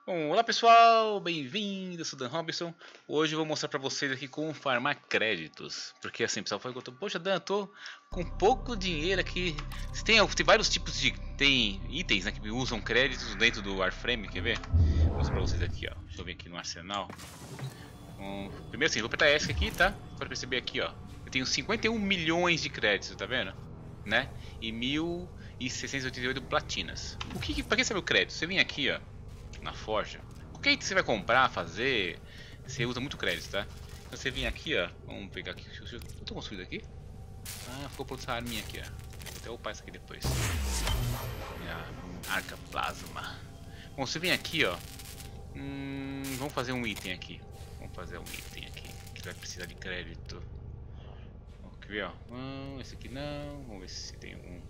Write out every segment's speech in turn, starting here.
Bom, olá pessoal, bem-vindos, eu sou Dan Robinson. Hoje eu vou mostrar pra vocês aqui como farmar créditos. Porque assim, pessoal fala que eu tô, poxa Dan, eu tô com pouco dinheiro aqui. Tem vários tipos de itens, né, que usam créditos dentro do Warframe, quer ver? Vou mostrar pra vocês aqui, ó. Deixa eu ver aqui no arsenal. Primeiro assim, vou apertar ESC aqui, tá? Pode perceber aqui, ó. Eu tenho 51 milhões de créditos, tá vendo? Né? E 1.688 platinas. Pra que serve o crédito? Você vem aqui, ó, na Forja. Qualquer item que você vai comprar, fazer, você usa muito crédito, tá? Então você vem aqui, ó. Vamos pegar aqui. Eu tô construído aqui? Ah, ficou pronto essa arminha aqui, ó. Vou até upar isso aqui depois. Minha arca plasma. Bom, você vem aqui, ó. Vamos fazer um item aqui. Vamos fazer um item aqui que vai precisar de crédito. Quer ver, ó? Esse aqui não. Vamos ver se tem algum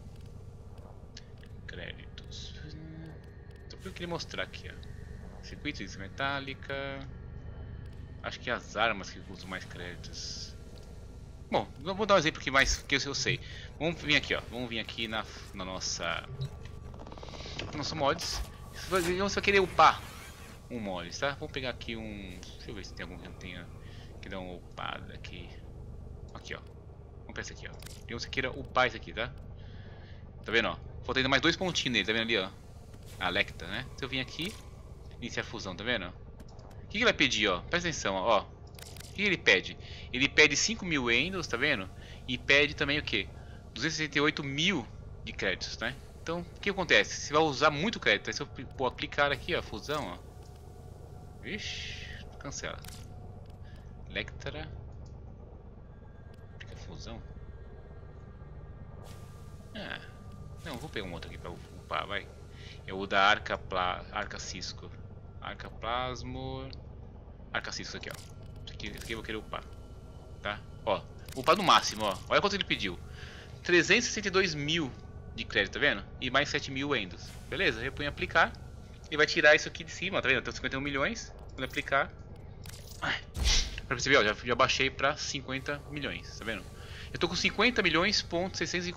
créditos. Só que eu queria mostrar aqui, ó. Circuitos metálica. Acho que as armas que usam mais créditos. Bom, vou dar um exemplo que eu sei. Vamos vir aqui, ó. Vamos vir aqui na nossa mods. Você vai querer upar um mods, tá? Vamos pegar aqui um. Deixa eu ver se tem algum que não tenha que dar uma upada aqui. Aqui, ó. Vamos pegar esse aqui, ó. E você queira upar esse aqui, tá? Tá vendo, ó? Falta ainda mais 2 pontinhos nele, tá vendo ali, ó? A Lecta, né? Se eu vim aqui, iniciar a fusão, tá vendo? O que ele vai pedir, ó? Presta atenção, ó. O que ele pede? Ele pede 5.000 Endos, tá vendo? E pede também o que? 268 mil de créditos, né? Então, o que acontece? Você vai usar muito crédito. Aí se eu aplicar aqui, ó, fusão, ó. Vixe, cancela. Lectra. Aplica fusão. Não, vou pegar um outro aqui pra upar, vai. É o da Arca Cisco. Arca Plasmo. Arca Cisco aqui, ó. Isso aqui eu vou querer upar. Tá? Ó. Upar no máximo, ó. Olha quanto ele pediu. 362 mil de crédito, tá vendo? E mais 7.000 Endos. Beleza? Eu ponho aplicar. E vai tirar isso aqui de cima, tá vendo? Eu tenho 51 milhões. Quando aplicar. Pra perceber, ó. Já baixei pra 50 milhões, tá vendo? Eu tô com 50 milhões, ponto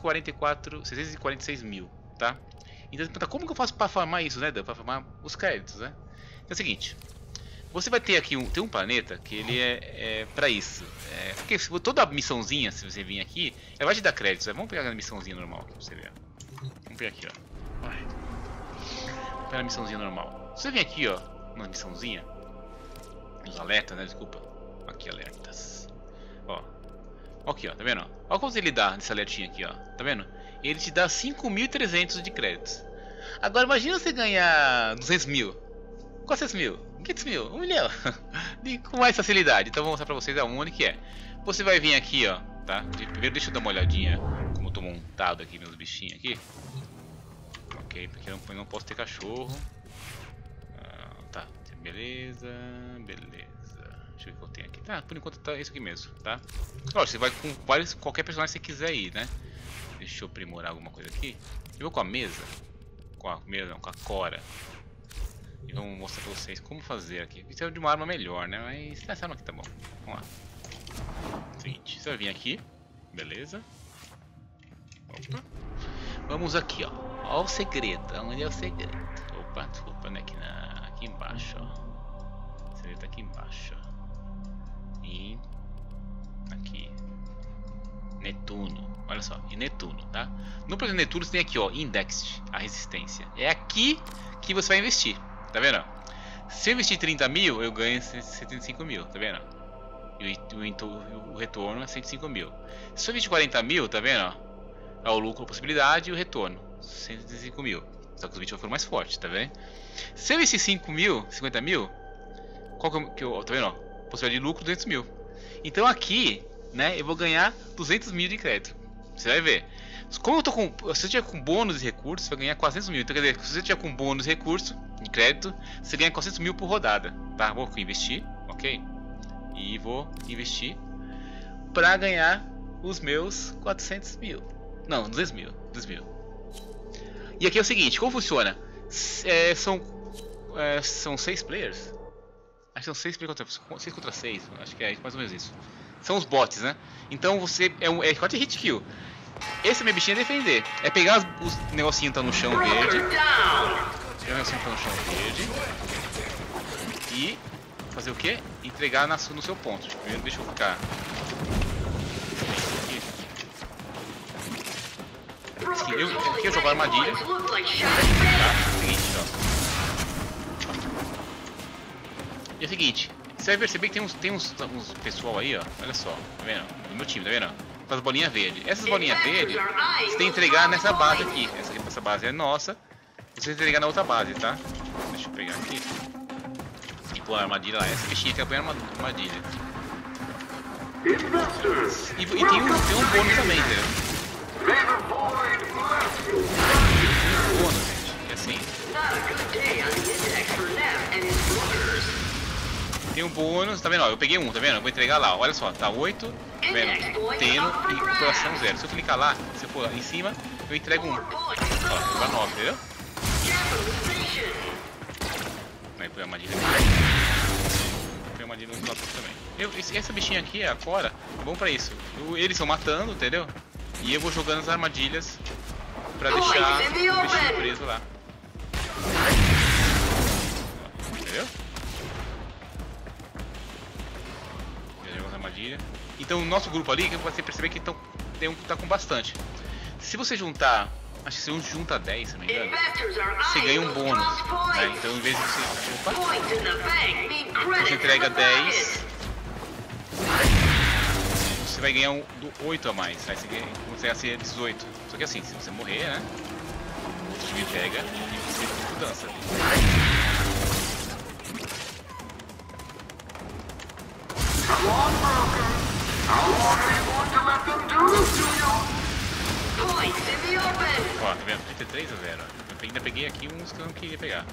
646 mil, tá? Então, como que eu faço para farmar isso, né, Dan? Para farmar os créditos, né? Então é o seguinte, você vai ter aqui tem um planeta que ele é para isso. Porque toda missãozinha, se você vir aqui, ela vai te dar créditos. Vamos pegar a missãozinha normal aqui pra você ver. Vamos pegar aqui, ó. Vamos pegar a missãozinha normal. Você vem aqui, ó, na missãozinha, os alertas, né? Desculpa. Aqui, alertas. Ó. Aqui, ó, tá vendo? Olha quanto ele dá nesse alertinho aqui, ó. Tá vendo? Ele te dá 5.300 de créditos. Agora imagina você ganhar 200 mil. 400 mil, 500 mil, 1 milhão. Com mais facilidade. Então vou mostrar pra vocês aonde que é. Você vai vir aqui, ó, tá? Primeiro deixa eu dar uma olhadinha como eu tô montado aqui, meus bichinhos aqui. Ok, porque eu não posso ter cachorro. Tá, beleza, beleza. Deixa eu ver o que eu tenho aqui. Tá, por enquanto tá isso aqui mesmo, tá? Ó, você vai com qualquer personagem que você quiser ir, né? Deixa eu aprimorar alguma coisa aqui. Eu vou com a mesa. Com a Cora. E vamos mostrar pra vocês como fazer aqui. Precisa de uma arma melhor, né? Mas essa arma aqui tá bom. Vamos lá. Seguinte, você vai vir aqui. Beleza. Opa. Vamos aqui, ó. Ó o segredo. Onde é o segredo? Opa, desculpa, né? Aqui embaixo, ó. O segredo tá aqui embaixo, ó. E aqui. Netuno. Olha só, e Netuno, tá? No projeto Netuno você tem aqui, ó, Indexed, a resistência. É aqui que você vai investir, tá vendo? Se eu investir 30 mil, eu ganho 75 mil, tá vendo? E o retorno é 105 mil. Se eu investir 40 mil, tá vendo? É o lucro, a possibilidade e o retorno, 105 mil. Só que os 20 foram mais fortes, tá vendo? Se eu investir 5 mil, 50 mil, qual que eu, tá vendo? Possibilidade de lucro, 200 mil. Então aqui, né, eu vou ganhar 200 mil de crédito. Você vai ver. Como eu tô com, se você tiver com bônus de recursos, você vai ganhar 400 mil. Então quer dizer, se você tiver com bônus de recurso, de crédito, você ganha 400 mil por rodada. Tá? Vou investir, ok? E vou investir pra ganhar os meus 400 mil. Não, 200 mil. 200 mil. E aqui é o seguinte, como funciona? São 6 players? Acho que são 6 players 6 contra 6. Acho que é mais ou menos isso. São os bots, né? Então você é 4 hit kill. Esse meu bichinho é defender. É pegar os negocinhos que estão no chão verde. Pegar o negocinho que tá no chão verde. e fazer o quê? Entregar no seu ponto. Primeiro deixa eu ficar aqui eu jogo a armadilha. Tá? Seguinte, ó. E é o seguinte, você vai perceber que tem uns pessoal aí, ó. Olha só, tá vendo? Do meu time, tá vendo? Com as bolinhas verdes. Essas bolinhas verdes você tem que entregar nessa base aqui. Essa base é nossa. Você tem que entregar na outra base, tá? Deixa eu pegar aqui. E pôr a armadilha lá. Essa bichinha aqui é a armadilha. E tem um bônus também, entendeu? Um bônus, gente. É assim. Tem um bônus, tá vendo? Ó, eu peguei um, tá vendo? Eu vou entregar lá. Olha só, tá 8, tá vendo? Tendo e coração 0. Se eu clicar lá, se eu for em cima, eu entrego 1. Ó, vai 9, entendeu? Aí põe a armadilha aqui. Põe a armadilha no outro também. Essa bichinha aqui, a Cora, é bom pra isso. Eles estão matando, entendeu? E eu vou jogando as armadilhas pra deixar o bichinho preso lá. Entendeu? Então o nosso grupo ali, que você perceber que tá com bastante. Se você juntar, acho que se você junta 10, se não me engano, você ganha um bônus, né? Então em vez de você entrega 10, você vai ganhar 8 a mais. Aí você vai ser 18. Só que assim, se você morrer, né? O outro time pega e você dança. Ó, tá vendo? 33 a 0. Eu ainda peguei aqui uns que eu não queria pegar.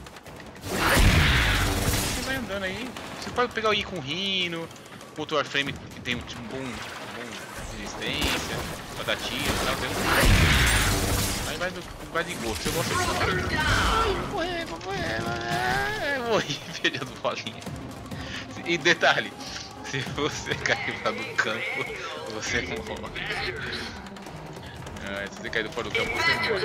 Você vai andando aí. Você pode pegar o I com Rhino, outro Warframe que tem um bom resistência, pra dar tiro e tal. Aí vai de gosto. Eu gosto disso. Vou morrer, perdendo bolinha. E detalhe. Se você cair fora do campo, você morre. Se você cair fora do campo, você morre.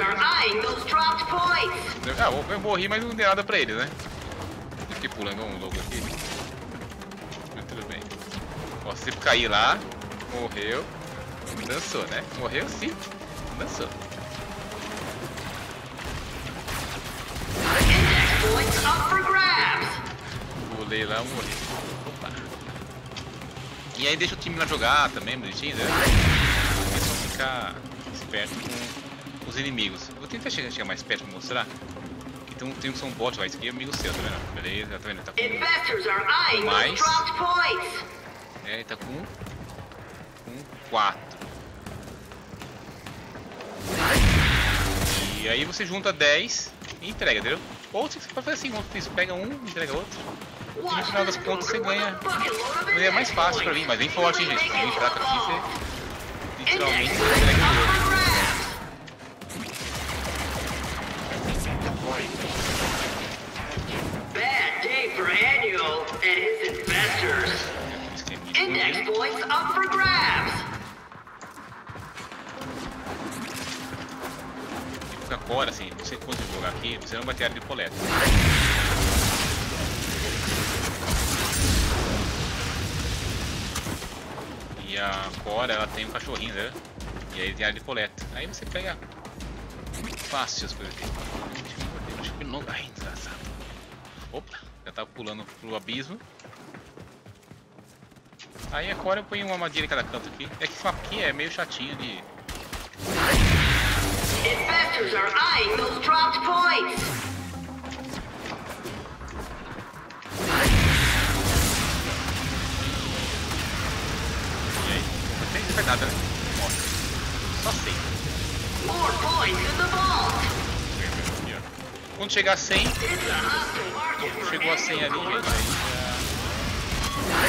Eu morri, mas não deu nada pra eles, né? Eu fiquei pulando um louco aqui. Mas tudo bem. Ó, se você cair lá, morreu. Dançou, né? Morreu sim, dançou. Pulei lá, morri. Opa. E aí deixa o time lá jogar também, bonitinho, né? É só ficar esperto com os inimigos. Vou tentar chegar mais perto pra mostrar. Então tem um bot lá, esse aqui é amigo seu, tá vendo? Beleza, tá vendo? Tá com mais. Ele tá com 4. E aí você junta 10 e entrega, entendeu? Ou você pode fazer assim, você pega um, entrega outro. E no final das contas você ganha. É mais fácil pra mim, mas bem forte, hein, gente. Bem fraco aqui, você literalmente entrega o jogo. Bad day for Annual and his investors. Index points up for grabs. Fica fora, assim, você quando jogar aqui, você não vai ter área de coleta. E a Cora, ela tem um cachorrinho, né? E aí tem área de coleta. Aí você pega fácil as coisas aqui. Acho que não. Ai, desgraçado. Opa, já tava pulando pro abismo. Aí a Cora eu ponho uma armadilha em cada canto aqui. É que esse mapa aqui é meio chatinho de. Investors are eyeing those dropped points. E aí? Não tem nada, né? Mostra. Só sei. More points in the vault. Quando chegar a 100, chegou a 100 ali, gente, aí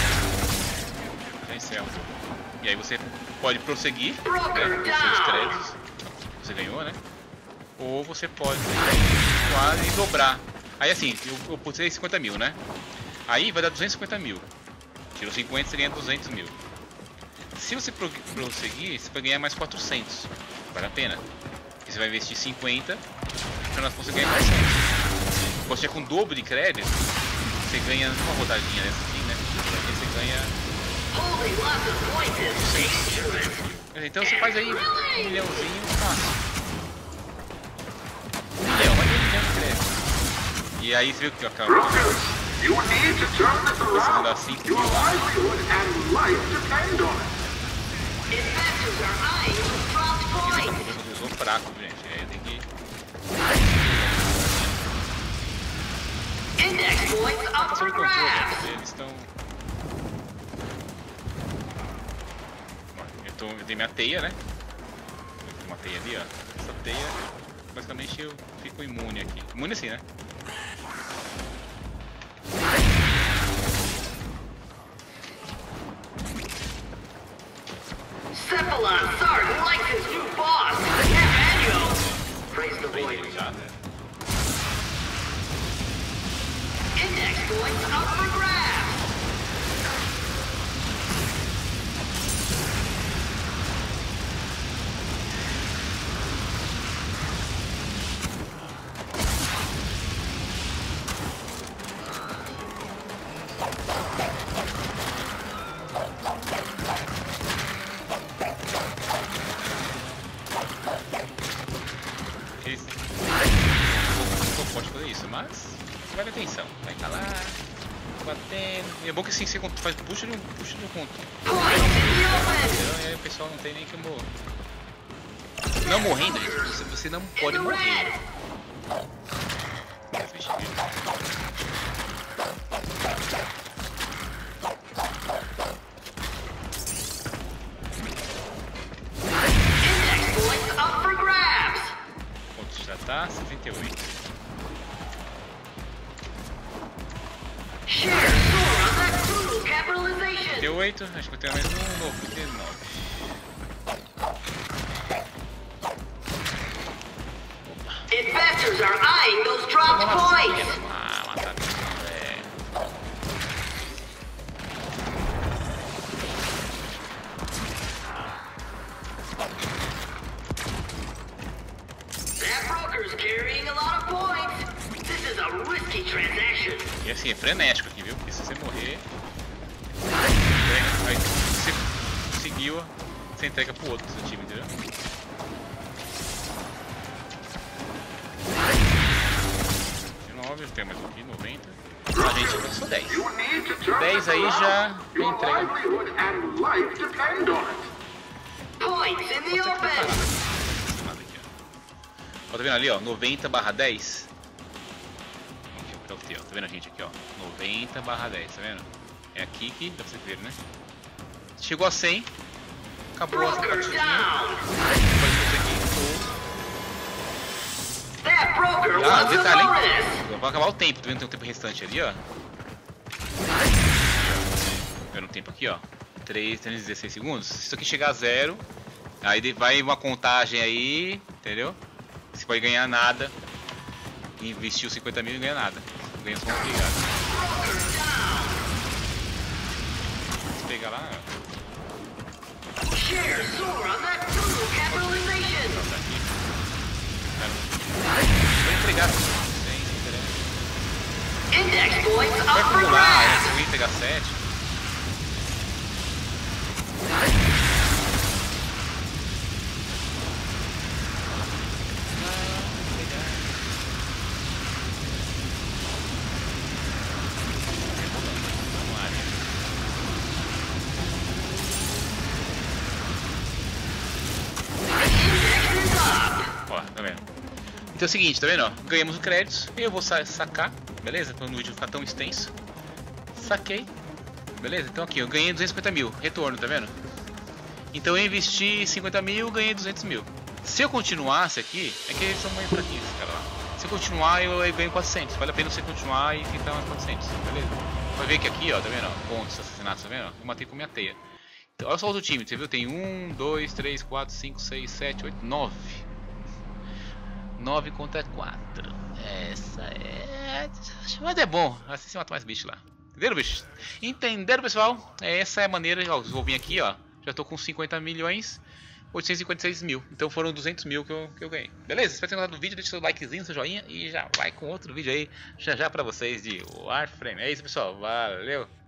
já encerra. E aí você pode prosseguir, né, com seus créditos, você ganhou, né? Ou você pode continuar e dobrar. Aí assim, eu pulei 50 mil, né? Aí vai dar 250 mil. Tirou 50, você ganha 200 mil. Se você prosseguir, você vai ganhar mais 400. Vale a pena. Porque você vai investir 50 para nós conseguir ganhar 400. Você com o dobro de crédito, você ganha uma rodadinha dessa aqui, né? Aqui você ganha... Então você faz aí 1 milhãozinho fácil. 1 milhão, mais de 1 milhão de crédito. E aí você viu que acaba. Você não dá 5 mil lá. Usou fraco, gente. Aí tem que... Index points up for grabs. Eles estão... Eu tenho minha teia, né? Eu tenho uma teia ali, ó. Essa teia, basicamente eu fico imune aqui. Imune assim, né? Cephalon Sark likes his new boss, Nathaniel. Praise the Três void. deles já, né? Index points up for grabs. Pode fazer isso, mas vale atenção, vai estar lá, batendo. E é bom que assim você faz puxa de um ponto. E aí o pessoal não tem nem que morrer. Não morrendo, gente, você não pode morrer. Index points up for grabs. Ponto já tá 78. Share soar on that brutal capitalization. 78, acho que eu tenho mais um novo, 19. Investors are eyeing those dropped points. Ah, matar isso, That broker's carrying a lot of points. This is a risky transaction. E assim, é frenético aqui, viu? Porque se você morrer... Aí você conseguiu, você entrega pro outro do seu time, entendeu? Eu tenho mais um aqui, 90. A gente alcançou 10. 10 aí já entrega. Points in the open. Ó, tá vendo ali, ó? 90/10. Tá vendo a gente aqui, ó? 90/10, tá vendo? É aqui que dá pra você ver, né? Chegou a 100. Acabou essa Broker partidinha. down. Depois isso aqui, That broker ah, wants a detalhe, bonus. hein? Vai acabar o tempo, tá vendo? Tem um tempo restante ali, ó. Vendo o tempo aqui, ó. 316 segundos. Se isso aqui chegar a 0, aí vai uma contagem aí, entendeu? Você pode ganhar nada. Investiu 50 mil e ganha nada. Ganha só um obrigado. Se pegar lá, Share soar on that brutal capitalization. ó, tá aqui. Vou entregar sem interesse. Index points Vai up for acumular, aí grabs. se alguém pegar 7. Tá vendo? Então é o seguinte, tá vendo? Ó? Ganhamos o crédito, eu vou sacar, beleza? Para o vídeo ficar tão extenso. Saquei, beleza? Então aqui, eu ganhei 250 mil, retorno, tá vendo? Então eu investi 50 mil, ganhei 200 mil. Se eu continuasse aqui, é que eles são meio fraquinhos, cara lá. Se eu continuar, eu ganho 400. Vale a pena você continuar e ficar mais 400, beleza? Vai ver que aqui, ó, tá vendo? Pontos, assassinatos, tá vendo? Eu matei com minha teia. Então, olha só o outro time, você viu? Tem 1, 2, 3, 4, 5, 6, 7, 8, 9. 9 contra 4. Essa é... Mas é bom, assim você mata mais bicho lá. Entenderam, bicho? Entenderam, pessoal? Essa é a maneira... Ó, vou vir aqui, ó. Já tô com 50 milhões. 856 mil. Então foram 200 mil que eu ganhei. Beleza? Espero que tenham gostado do vídeo. Deixa seu likezinho, seu joinha. E já vai com outro vídeo aí já pra vocês de Warframe. É isso, pessoal. Valeu!